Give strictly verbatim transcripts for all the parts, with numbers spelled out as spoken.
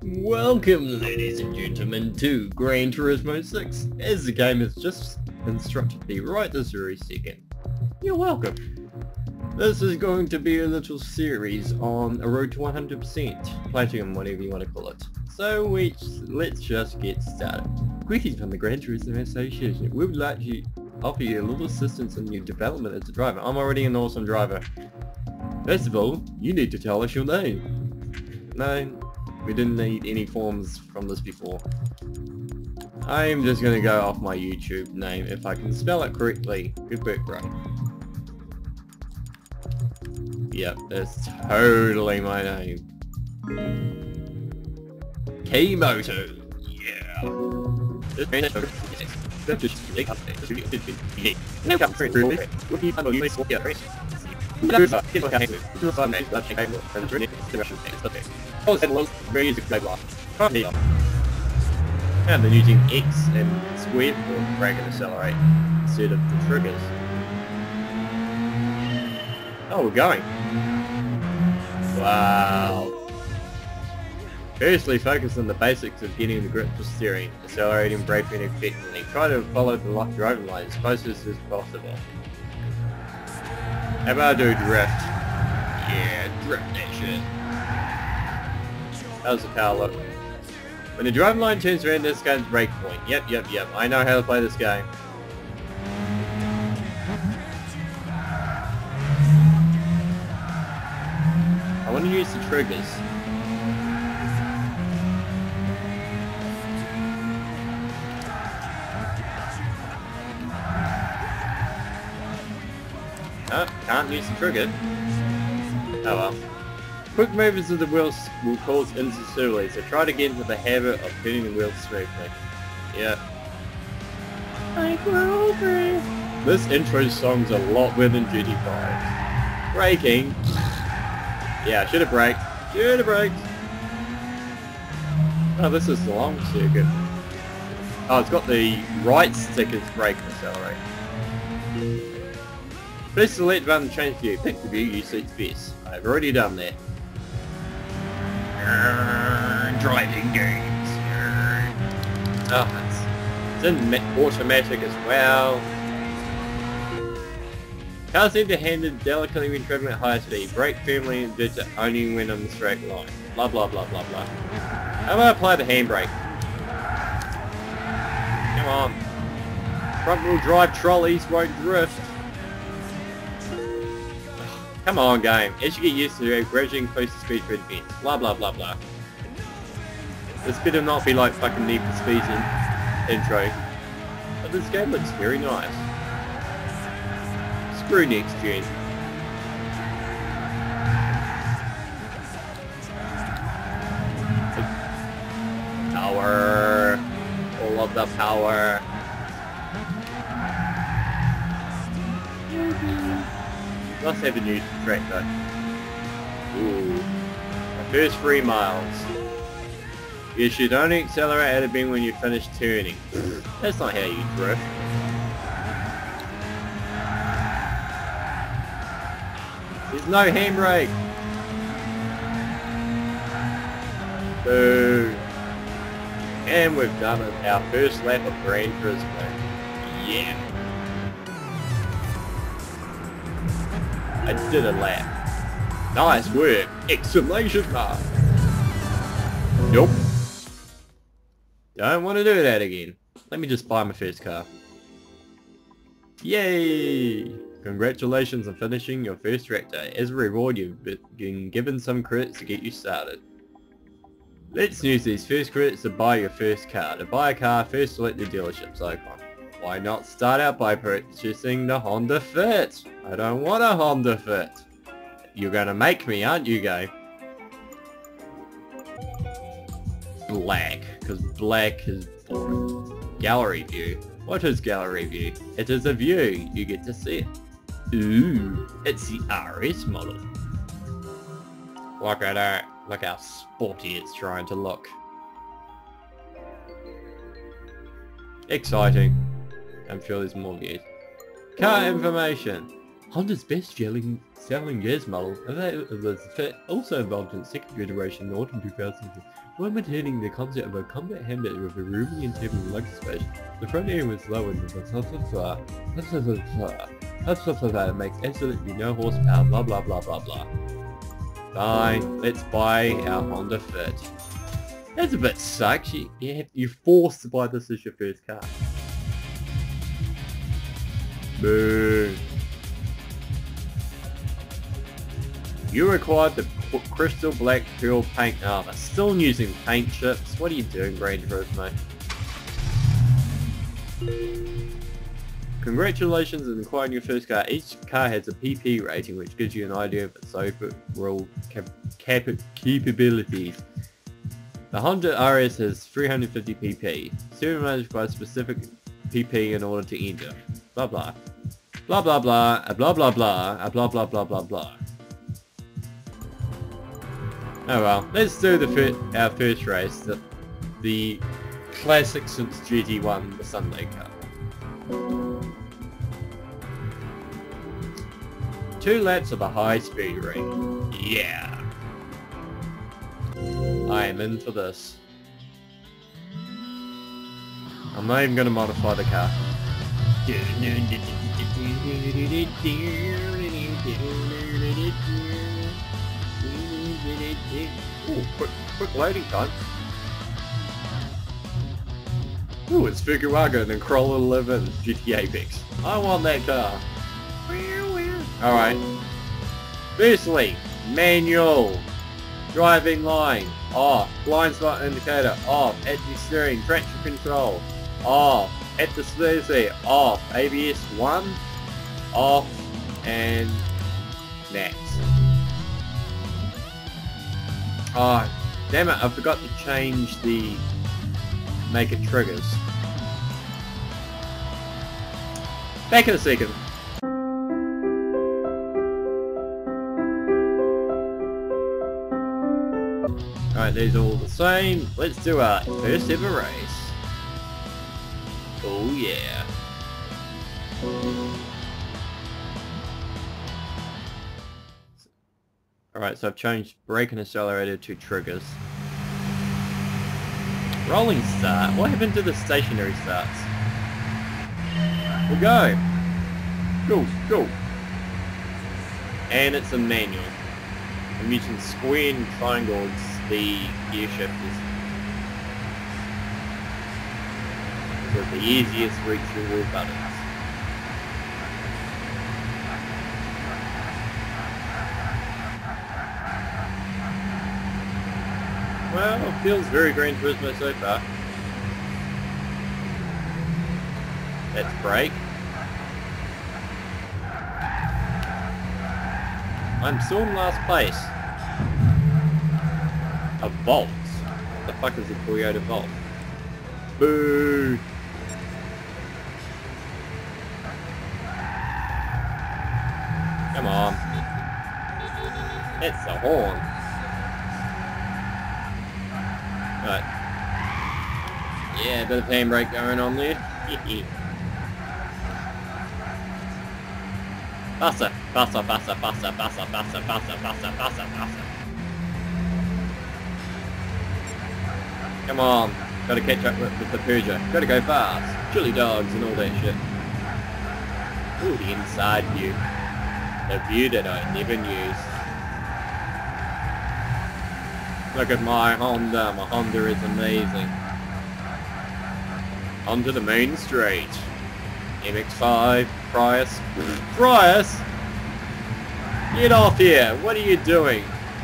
Welcome, ladies and gentlemen, to Gran Turismo six, as the game has just instructed me right this very second. You're welcome. This is going to be a little series on a road to one hundred percent, platinum, whatever you want to call it. So we, let's just get started. Greetings from the Gran Turismo Association. We would like to offer you a little assistance in your development as a driver. I'm already an awesome driver. First of all, you need to tell us your name. No. We didn't need any forms from this before. I'm just gonna go off my YouTube name if I can spell it correctly. Good work, bro. Yep, that's totally my name. Kyoto-Moto. Yeah. And then using X and square for brake and accelerate instead of the triggers. Oh, we're going. Wow. Firstly, focus on the basics of getting the grip for steering, accelerating, braking effectively. Try to follow the locked driving line as closest as possible. How about I do drift? Yeah, drift that shit. How's the car look? When the driving line turns around, this game's brake point. Yep, yep, yep. I know how to play this game. I want to use the triggers. Oh, can't use the trigger. Oh well. Quick movements of the wheels will cause instability, so try to get into the habit of turning the wheels smoothly. Yep. This intro song's a lot better than G T five. Braking. Yeah, should have braked. Should have braked. Oh, this is the long circuit. Oh, it's got the right stick as brake and accelerate. Press the select button to change view. Pick the view you suit best. I've already done that. Driving games. Oh, it's, it's in automatic as well. Cars seem to handle delicately when traveling at high speed. Brake firmly and ditch it only when on the straight line. Blah blah blah blah blah. How about I apply the handbrake? Come on. Front wheel drive trolleys won't drift. Come on, game. As you get used to it, gradually increase the speed for advance. Blah blah blah blah. This better not be like fucking Need for Speed's in intro. But this game looks very nice. Screw next gen. Power. All of the power. Let's have a new track though. Ooh. My first three miles. You should only accelerate at a bend when you finish turning. That's not how you drift. There's no handbrake. Boo. And we've done it. Our first lap of Gran Turismo. Yeah. I did a lap. Nice work! Exclamation mark! Nope. Don't want to do that again. Let me just buy my first car. Yay! Congratulations on finishing your first track day. As a reward, you've been given some credits to get you started. Let's use these first credits to buy your first car. To buy a car, first select the dealership's icon. Why not start out by purchasing the Honda Fit? I don't want a Honda Fit. You're gonna make me, aren't you, game? Black, because black is boring. Gallery view. What is gallery view? It is a view. You get to see it. Ooh, it's the R S model. Look at that. Look how sporty it's trying to look. Exciting. I'm sure there's more views. Car information. Honda's best selling, selling jazz model was fit, also involved in the second generation in autumn two thousand two. When maintaining the concept of a combat handbag with a roomy and table luggage space, the front end was lower than the it makes absolutely no horsepower, blah blah blah blah blah. Fine, let's buy our Honda Fit. That's a bit sucks, you, you have, you're forced to buy this as your first car. Boo. You required the crystal black pearl paint armor. Still using paint chips? What are you doing, Gran Turismo? Congratulations on acquiring your first car. Each car has a P P rating, which gives you an idea of its overall cap cap capabilities. The Honda R S has three hundred fifty P P. Supermanaged by a specific P P in order to enter. Blah blah. Blah blah blah. A blah blah blah. A blah blah blah blah blah. Oh well, let's do the fir our first race, the, the classic since G T one, the Sunday car. Two laps of a high-speed ring. Yeah. I am in for this. I'm not even going to modify the car. Ooh, quick, quick loading time. Ooh, it's Fukuwaga and Corolla eleven G T Apex. I want that car. Alright. Firstly, manual. Driving line. Off. Blind spot indicator. Off. At the steering. Traction control. Off. At the steering. Off. A B S one. Off. And next. Oh, damn it, I forgot to change the make it triggers. Back in a second. Alright, these are all the same. Let's do our first ever race. Oh yeah. Alright, so I've changed brake and accelerator to triggers. Rolling start. What happened to the stationary starts? We'll go. Go, go. And it's a manual. I'm using square and triangles, the gear shifters. So the easiest reachable buttons. Well, it feels very Gran Turismo so far. Let's brake. I'm still in last place. A Volt? What the fuck is a Toyota Volt? Boo! Come on. It's the horn. Right. Yeah, a bit of handbrake going on there. Faster, faster, faster, faster, faster, faster, faster, faster, faster, faster. Come on, gotta catch up with, with the Peugeot. Gotta go fast. Chili dogs and all that shit. Ooh, the inside view. The view that I never use. Look at my Honda. My Honda is amazing. Onto the main street. M X five, Prius. Prius? Get off here. What are you doing?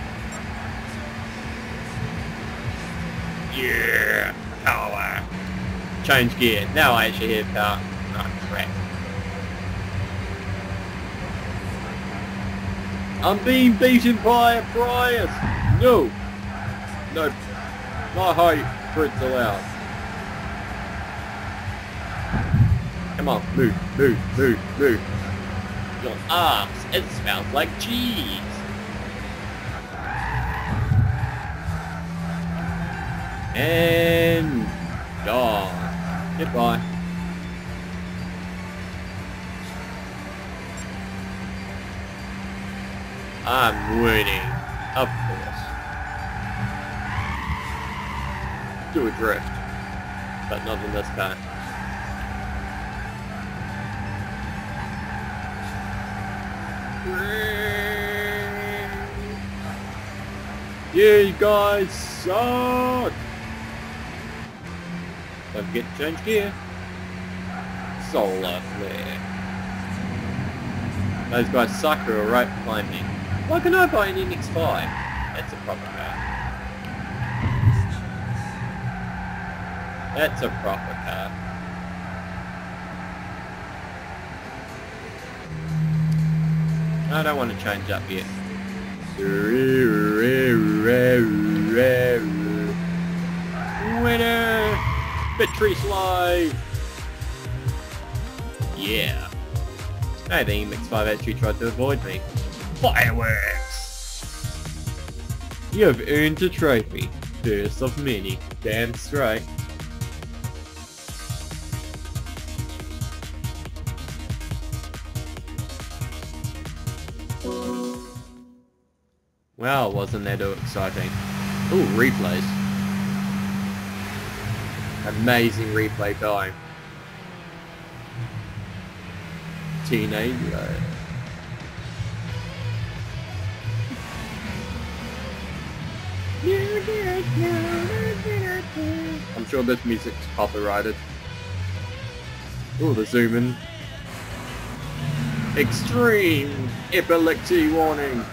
Yeah, power. Change gear. Now I actually have power. Oh, crap. I'm being beaten by a Prius. No. No. Not high sprints allowed. Come on, move, move, move, move. Your arms, it smells like cheese. And gone. Goodbye. I'm winning. Of course. Do a drift. But not in this car. You guys suck! Don't forget to change gear. Solar flare. Those guys suck who are right behind me. Why can I buy an N X five? That's a proper car. That's a proper car. I don't want to change up yet. Winner! Victory slide! Yeah. Hey, the M X five actually tried to avoid me. Fireworks! You have earned a trophy. First of many. Damn straight. Wow, wasn't that too exciting. Ooh, replays. Amazing replay time. Teenage. I'm sure this music's copyrighted. Ooh, the zoom in. Extreme epilepsy warning.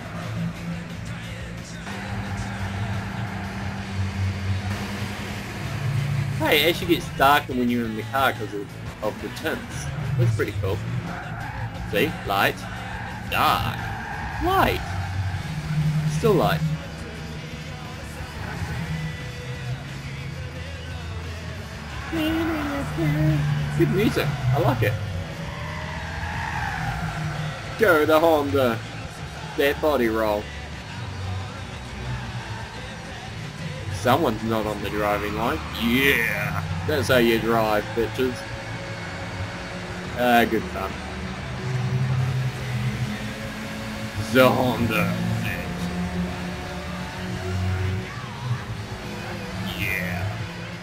Hey, it actually gets darker when you're in the car because of, of the tints. That's pretty cool. See? Light. Dark. Light. Still light. Good music. I like it. Go the Honda. That body roll. Someone's not on the driving line. Yeah! That's how you drive, bitches. Ah, uh, good fun. The Honda. Yeah.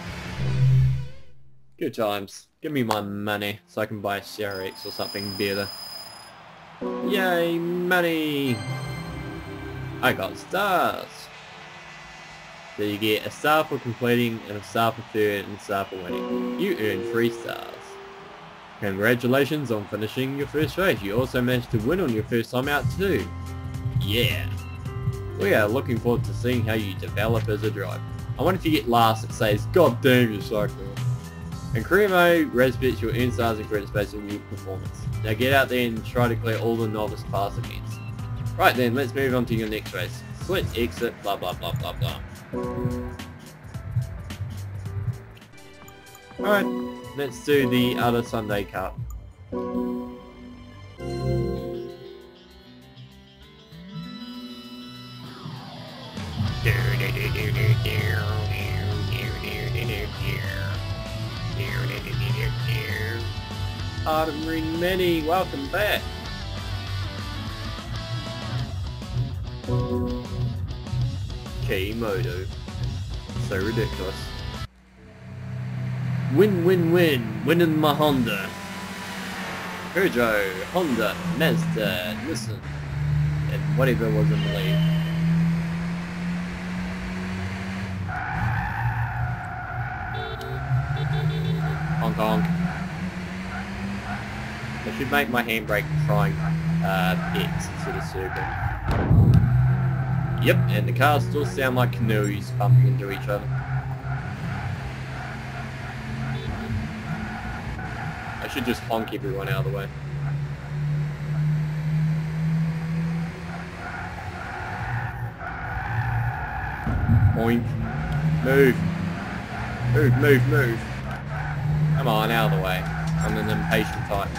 Good times. Give me my money so I can buy a C R X or something better. Yay, money! I got stars. So you get a star for completing, and a star for third, and a star for winning. You earn three stars. Congratulations on finishing your first race. You also managed to win on your first time out too. Yeah. We are looking forward to seeing how you develop as a driver. I wonder if you get last it says, God damn you suck. In career mode, race bits you'll earn stars and credits based on your performance. Now get out there and try to clear all the novice class events. Right then, let's move on to your next race. Switch, exit, blah blah blah blah blah. Alright, let's do the other Sunday Cup. Pardon Ring Many, welcome back. Kyoto-Moto. So ridiculous. Win, win, win. Winning my Honda. Peugeot, Honda, Mazda, Nissan, and whatever was in the lead. Honk honk. I should make my handbrake trying uh, X instead of circle. Yep, and the cars still sound like canoes bumping into each other. I should just honk everyone out of the way. Boink. Move. Move, move, move. Come on, out of the way. I'm an impatient type.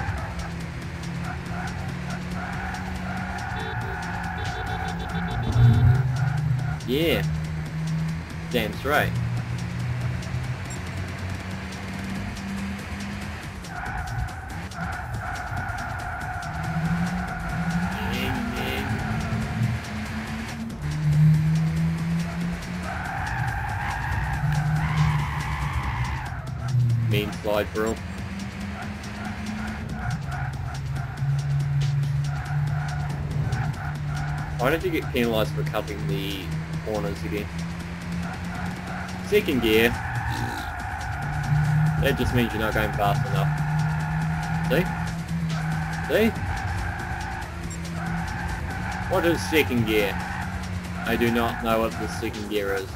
Yeah. Damn straight. mean slide drill. Why don't you get penalised for cutting the corners again? Second gear. That just means you're not going fast enough. See? See? What is second gear? I do not know what the second gear is.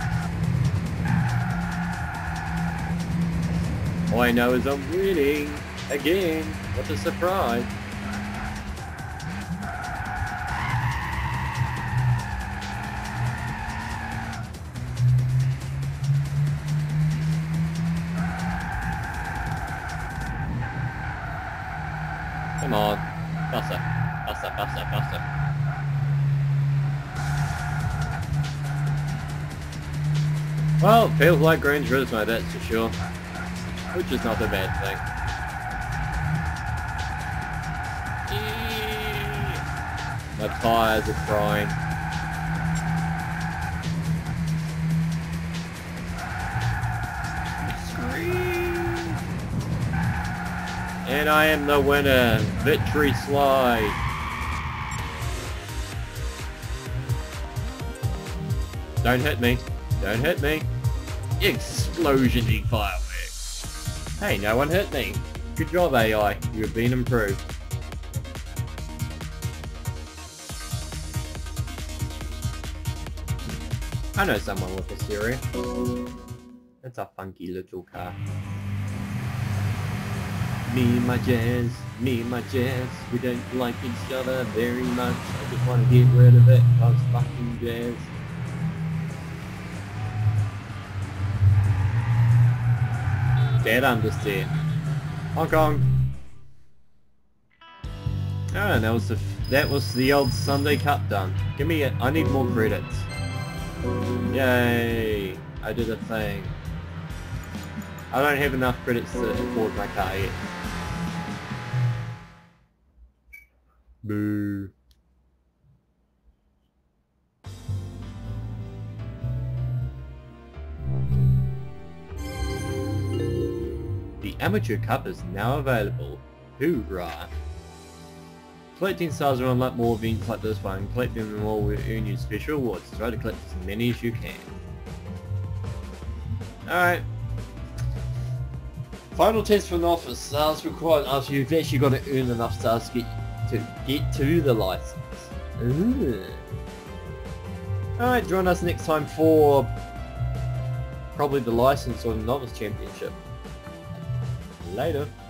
All I know is I'm winning again. What a surprise. Come on. Faster. Faster, faster, faster. Well, it feels like Gran Turismo, that's for sure. Which is not a bad thing. My tyres are crying. Scream! And I am the winner. Victory slide. Don't hit me. Don't hit me. Explosion-y fireworks. Hey, no one hit me. Good job, A I. You have been improved. I know someone with a Syria. It's a funky little car. Me and my jazz, me and my jazz, we don't like each other very much. I just want to get rid of it, cause fucking jazz. Dead understeer. Hong Kong. Ah, that was the that was the old Sunday Cup done. Give me it. I need more credits. Yay! I did a thing. I don't have enough credits to afford my car yet. Boo. The Amateur Cup is now available. Hoorah! Collecting stars will unlock more events like this one. Collecting them all will earn you special awards. Try to collect as many as you can. Alright. Final test for novice. Stars required after you've actually got to earn enough stars to get to, get to the license. Ooh. Alright, join us next time for probably the license or the novice championship. Later.